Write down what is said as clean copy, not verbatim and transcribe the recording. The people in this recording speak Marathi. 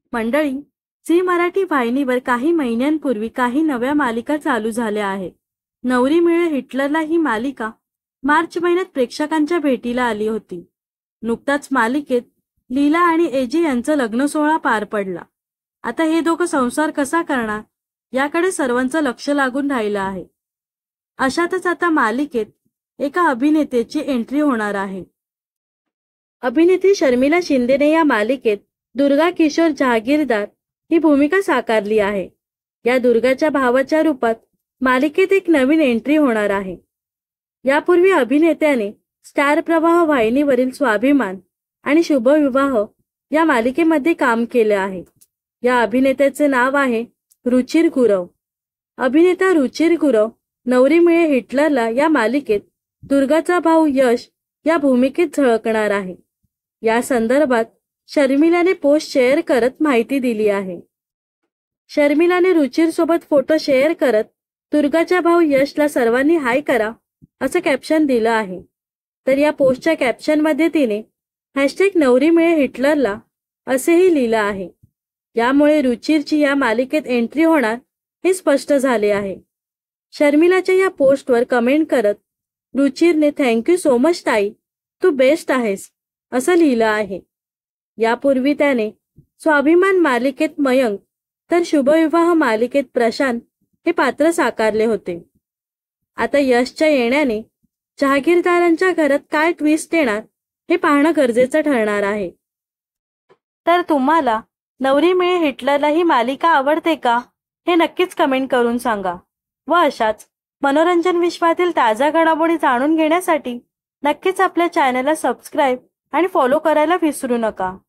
मंडळी, झी मराठी वाहिनीवर काही महिन्यांपूर्वी काही नव्या मालिका चालू झाल्या आहेत. नवरी मिळे हिटलरला ही मालिका मार्च महिन्यात प्रेक्षकांच्या भेटीला आली होती. नुकताच मालिकेत लीला आणि एजी यांचं लग्न सोहळा पार पडला. आता हे दोघं संसार कसा करणार याकडे सर्वांचं लक्ष लागून राहिलं आहे. अशातच आता मालिकेत एका अभिनेत्याची एंट्री होणार आहे. अभिनेत्री शर्मिला शिंदेने या मालिकेत दुर्गा किशोर जहागीरदार ही भूमिका साकारली आहे. या दुर्गाच्या भावाच्या रूपात मालिकेत एक नवीन एंट्री होणार आहे. यापूर्वी अभिनेत्याने स्टार प्रवाह वाहिनीवरील स्वाभिमान आणि शुभविवाह या मालिकेमध्ये काम केले आहे. या अभिनेत्याचे नाव आहे रुचिर गुरव. अभिनेता रुचिर गुरव नवरी मिळे हिटलरला या मालिकेत दुर्गाचा भाऊ यश या भूमिकेत झळकणार आहे. या संदर्भात शर्मिलाने पोस्ट शेअर करत माहिती दिली आहे. शर्मिलाने रुचिर सोबत फोटो शेअर करत दुर्गाचा भाऊ यशला सर्वांनी हाय करा असं कॅप्शन दिलं आहे. तर या पोस्टच्या कॅप्शनमध्ये तिने #नवरी मिळे हिटलरला असेही लिहिलं आहे. यामुळे रुचिरची या मालिकेत एंट्री होणार हे स्पष्ट झाले आहे. शर्मिलाच्या या पोस्टवर कमेंट करत रुचिरने थँक्यू सो मच ताई, तू बेस्ट आहेस असं लिहिलं आहे. यापूर्वी त्याने स्वाभिमान मालिकेत मयंक तर शुभविवाह मालिकेत प्रशांत हे पात्र साकारले होते. आता यशच्या येण्याने जहागीरदारांच्या घरात काय ट्विस्ट येणार हे पाहणं गरजेचं ठरणार आहे. तर तुम्हाला नवरी मिळे हिटलरला ही मालिका आवडते का हे नक्कीच कमेंट करून सांगा. व अशाच मनोरंजन विश्वातील ताज्या घडामोडी जाणून घेण्यासाठी नक्कीच आपल्या चॅनलला सबस्क्राईब आणि फॉलो करायला विसरू नका.